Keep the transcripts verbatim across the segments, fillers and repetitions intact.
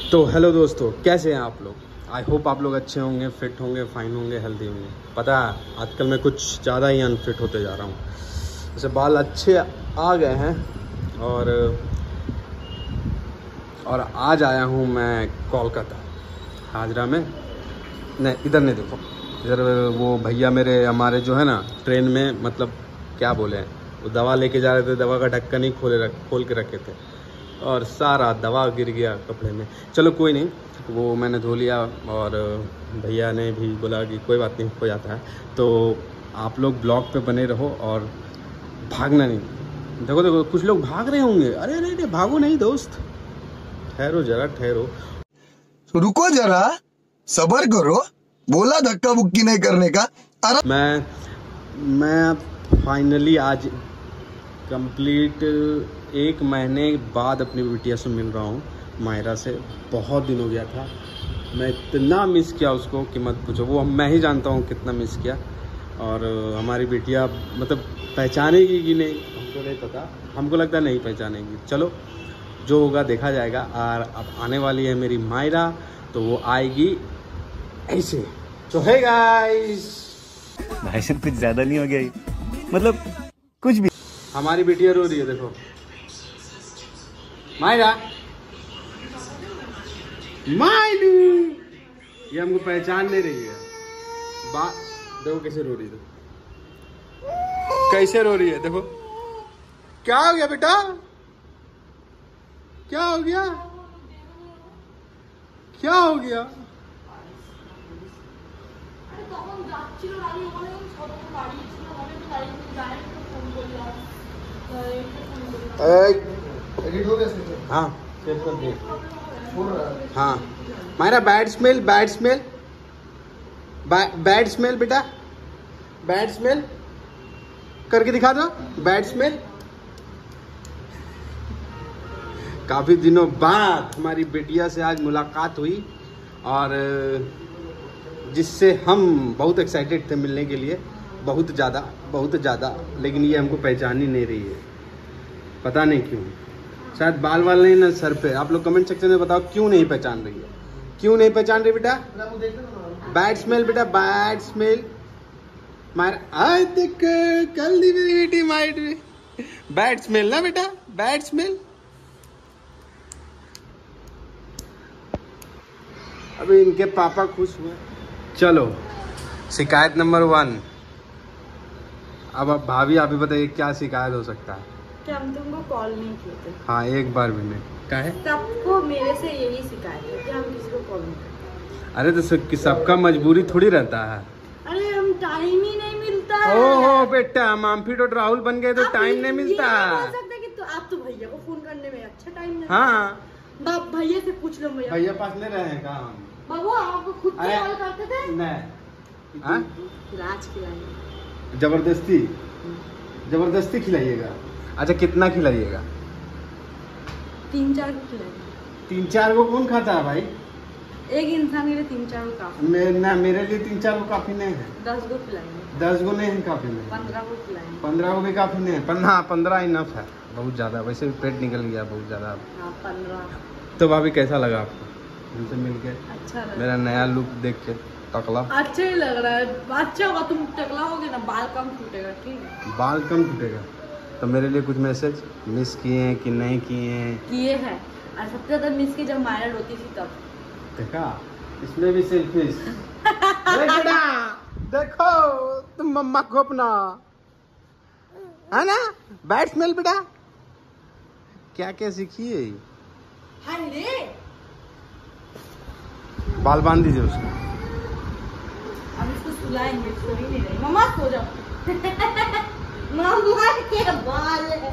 तो हेलो दोस्तों, कैसे हैं आप लोग? आई होप आप लोग अच्छे होंगे, फिट होंगे, फाइन होंगे, हेल्दी होंगे। पता है आजकल मैं कुछ ज़्यादा ही अनफिट होते जा रहा हूँ। जैसे बाल अच्छे आ गए हैं और और आज आया हूँ मैं कोलकाता, हाजरा में। नहीं, इधर नहीं, देखो इधर वो भैया मेरे हमारे जो है ना ट्रेन में, मतलब क्या बोले, वो दवा लेके जा रहे थे, दवा का ढक्कन ही खोले रख खोल के रखे थे और सारा दवा गिर गया कपड़े में। चलो कोई नहीं, वो मैंने धो लिया और भैया ने भी बोला कि कोई बात नहीं, हो जाता है। तो आप लोग ब्लॉग पे बने रहो और भागना नहीं। देखो देखो कुछ लोग भाग रहे होंगे, अरे अरे अरे भागो नहीं दोस्त, ठहरो जरा ठहरो, रुको जरा, सब्र करो, बोला धक्का बुक्की नहीं करने का। अरे मैं मैं फाइनली आज कंप्लीट एक महीने बाद अपनी बिटिया से मिल रहा हूँ, मायरा से। बहुत दिन हो गया था, मैं इतना मिस किया उसको कि मत पूछो। वो मैं ही जानता हूँ कितना मिस किया। और हमारी बिटिया मतलब पहचानेगी कि नहीं हमको नहीं पता, हमको लगता नहीं पहचानेगी। चलो जो होगा देखा जाएगा। और अब आने वाली है मेरी मायरा, तो वो आएगी ऐसे। तो हे गाइस, भाई साहब कुछ ज्यादा नहीं हो गया ये? मतलब कुछ भी। हमारी बिटिया रो रही है, देखो मायरा, मायलू, ये हमको पहचान नहीं रही है। बात देखो कैसे रो रही है, देखो कैसे रो रही है, देखो। क्या हो गया बेटा, क्या हो गया, क्या हो गया? हाँ हाँ Myra, bad smell, bad smell, bad smell बेटा, बैड स्मेल करके दिखा दो, बैड स्मेल। काफी दिनों बाद हमारी बेटिया से आज मुलाकात हुई और जिससे हम बहुत एक्साइटेड थे मिलने के लिए, बहुत ज़्यादा बहुत ज़्यादा। लेकिन ये हमको पहचान ही नहीं रही है, पता नहीं क्यों। शायद बाल वाल नहीं ना सर पे। आप लोग कमेंट सेक्शन में बताओ क्यों नहीं पहचान रही है, क्यों नहीं पहचान रही बेटा? बैड स्मेल बेटा, बैड स्मेल। मार आज देख कल दी मेरी बेटी माइट में बैड स्मेल ना बेटा, बैड स्मेल। अभी इनके पापा खुश हुए। चलो शिकायत नंबर वन। अब अब भाभी आप ही बताइए क्या शिकायत हो सकता है? कि हम तुमको कॉल नहीं किए थे। हाँ, एक बार भी नहीं। क्या है? सबको मेरे से यही शिकायत है कि हम किसी को कॉल नहीं करते। अरे तो सब, सबका मजबूरी थोड़ी रहता है। अरे हम टाइम ही नहीं मिलता है। ओहो बेटा, मामफिट और राहुल बन गए तो टाइम नहीं मिलता। ये बोल सकते कि तो आप तो भैया को फोन करने में अच्छा टाइम नहीं। हाँ, बाप भैया से पूछ लो। भैया भैया पास नहीं रहे का हम? बाबू आपको खुद से कॉल करते थे? नहीं। हाँ? राज खिलाएंगे। जबरदस्ती जबरदस्ती खिलाइएगा? अच्छा कितना खिलाइएगा? तीन चार को खिलाएंगे। तीन चार को कौन खाता है भाई? एक इंसान के लिए तीन चार को काफी। मे, ना मेरे लिए तीन चार को काफी नहीं है। दस को खिलाएंगे। दस को नहीं है काफी नहीं। पंद्रह को खिलाएंगे। पंद्रह को भी काफी नहीं है। पंद्रह पंद्रह इनफ है, बहुत ज्यादा। वैसे भी पेट निकल गया बहुत ज्यादा। हाँ पंद्रह। तो भाभी कैसा लगा आपको हमसे मिलके? अच्छा लगा। मेरा नया लुक देख के टकला अच्छा ही लग रहा है। अच्छा होगा, तुम टकला होगे ना, बाल कम टूटेगा। ठीक है, बाल कम टूटेगा। तो मेरे लिए कुछ मैसेज मिस किए हैं कि नहीं किए हैं? किए हैं। और सबसे ज्यादा मिस की जब मायरा रोती थी तब। देखा, इसमें भी सेल्फिश। बेटा देखो तुम मम्मा को अपना, है ना? बैड स्मेल बेटा। क्या क्या सीखी है? हाँ रे, बाल बांध दीजिए उसको। अब इसको सुलाएंगे, सो ही नहीं रही। मम्मा सो जाओ। मम्मा के बाल है।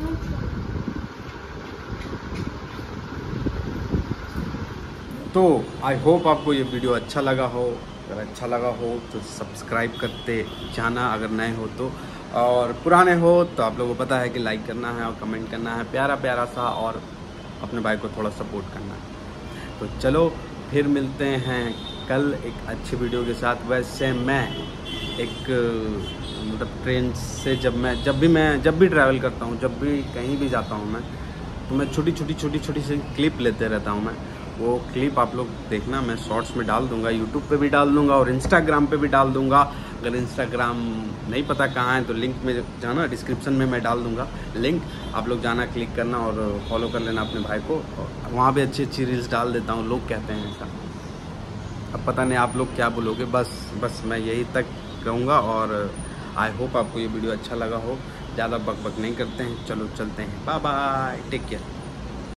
तो आई होप आपको ये वीडियो अच्छा लगा हो। अगर अच्छा लगा हो तो सब्सक्राइब करते जाना, अगर नए हो तो। और पुराने हो तो आप लोगों को पता है कि लाइक करना है और कमेंट करना है प्यारा प्यारा सा, और अपने भाई को थोड़ा सपोर्ट करना है। तो चलो फिर मिलते हैं कल एक अच्छी वीडियो के साथ। वैसे मैं एक मतलब ट्रेन से जब मैं जब भी मैं जब भी ट्रैवल करता हूँ, जब भी कहीं भी जाता हूँ मैं, तो मैं छोटी छोटी छोटी छोटी सी क्लिप लेते रहता हूँ मैं। वो क्लिप आप लोग देखना, मैं शॉर्ट्स में डाल दूंगा, यूट्यूब पे भी डाल दूंगा और इंस्टाग्राम पे भी डाल दूंगा। अगर इंस्टाग्राम नहीं पता कहाँ है तो लिंक में जाना, डिस्क्रिप्शन में मैं डाल दूंगा लिंक, आप लोग जाना, क्लिक करना और फॉलो कर लेना अपने भाई को। वहाँ पे अच्छी अच्छी रील्स डाल देता हूँ, लोग कहते हैं ऐसा। अब पता नहीं आप लोग क्या बोलोगे, बस बस मैं यही तक कहूँगा। और आई होप आपको ये वीडियो अच्छा लगा हो। ज़्यादा बक बक नहीं करते हैं, चलो चलते हैं, बाय बाय, टेक केयर।